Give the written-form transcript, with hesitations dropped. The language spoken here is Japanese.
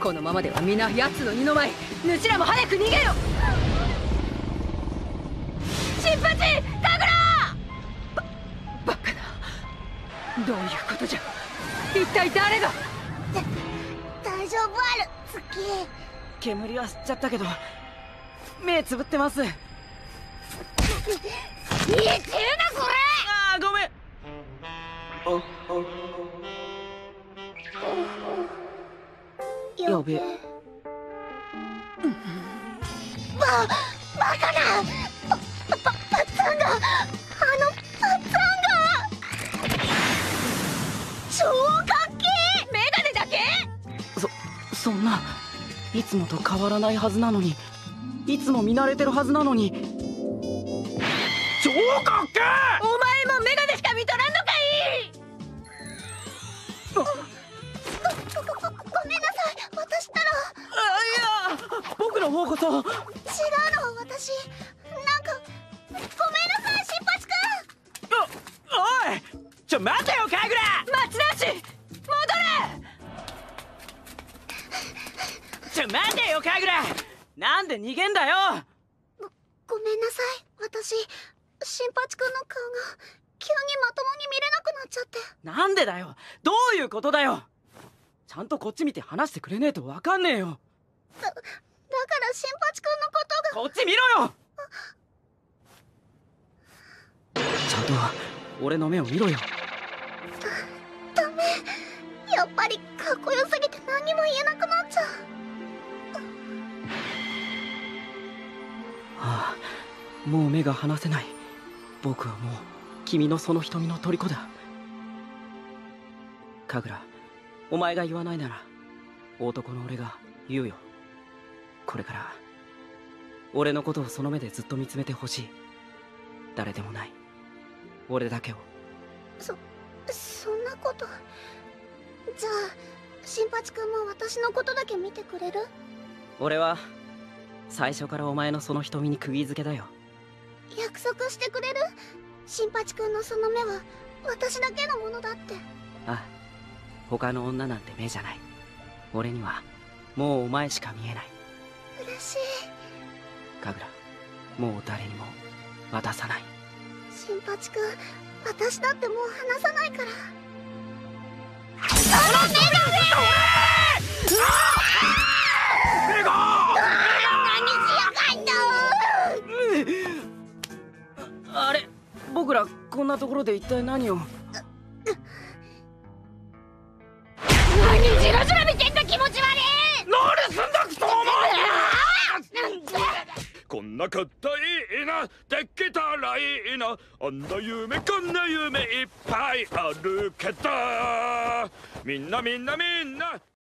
このままでは皆奴の二の舞。ぬちらも早く逃げよ。新八、神楽。バカな。どういうことじゃ。一体誰が。 大丈夫ある月。 煙は吸っちゃったけど目つぶってます。 言ってるなこれ。 ああごめん。やべえ。 バカな。パッツァンがパッツァンが超かっけえ。 メガネだけ。 そんないつもと変わらないはずなのに、いつも見慣れてるはずなのに、超かっけえ。 お前もメガネしか見とらんのかい。 ごめんなさい。私ったら。 いや僕の方こそ。 違うの私。なんかごめんなさい新八おい待てよ神楽。 待ちなし。戻れ。 待てよ神楽。なんで逃げんだよ。 ごめんなさい。私新八くんの顔が急にまともに見れなくなっちゃって。 なんでだよ。どういうことだよ。ちゃんとこっち見て話してくれねえとわかんねえよ。 だから新八くんのことが。 こっち見ろよ。ちゃんと俺の目を見ろよ。 ダメ。やっぱりかっこよすぎて何にも言えなくなっちゃう。 ああ、もう目が離せない。僕はもう君のその瞳の虜だ。神楽、お前が言わないなら男の俺が言うよ。これから俺のことをその目でずっと見つめてほしい。誰でもない俺だけを。 そんなこと。じゃあ新八くんも私のことだけ見てくれる？ 俺は最初からお前のその瞳に釘付けだよ。 約束してくれる？新八くんのその目は私だけのものだって。 ああ、他の女なんて目じゃない。俺にはもうお前しか見えない。 嬉しい。 神楽、もう誰にも渡さない。 新八くん、私だってもう離さないから。その目がね。 メガ何しやがんの。 あれ、僕らこんなところで一体何を。 何じらじら見てんだ気持ち悪い。 何すんだクソお前。 こんなかったいいなできたらいいな。あんな夢こんな夢いっぱいあるけど、みんな